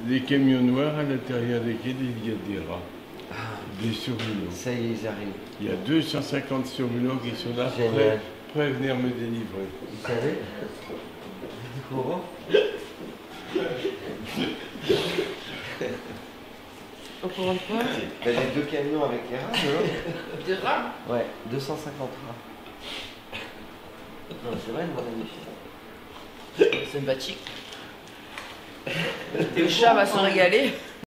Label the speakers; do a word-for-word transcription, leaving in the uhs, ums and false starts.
Speaker 1: des camions noirs à l'intérieur desquels il y a des rats,
Speaker 2: Ah,
Speaker 1: des surveillants.
Speaker 2: ça y est, ils arrivent.
Speaker 1: Il y a deux cent cinquante surveillants qui sont là,
Speaker 2: Génial.
Speaker 1: prêts, prêts à venir me délivrer.
Speaker 2: Vous savez Courant.
Speaker 3: Au courant de quoi?
Speaker 2: Ben, les deux camions avec les rats, non?
Speaker 3: Des rats?
Speaker 2: Ouais, deux cent cinquante rats. Non, c'est vrai, mon ami.
Speaker 3: Sympathique. Et le chat va se régaler.